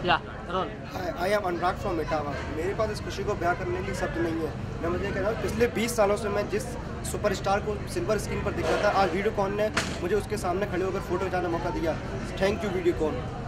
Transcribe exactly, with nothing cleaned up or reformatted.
या roll. I am Anurag from Etawah. मेरे पास इस खुशी को बयां करने के लिए शब्द नहीं है। मैं मुझे कह रहा हूँ पिछले बीस सालों से मैं जिस सुपरस्टार को सिल्वर स्क्रीन पर दिख रहा था, आज वीडियोकॉन ने मुझे उसके सामने खड़े होकर फोटो खिंचाने का मौका दिया। Thank you Videocon.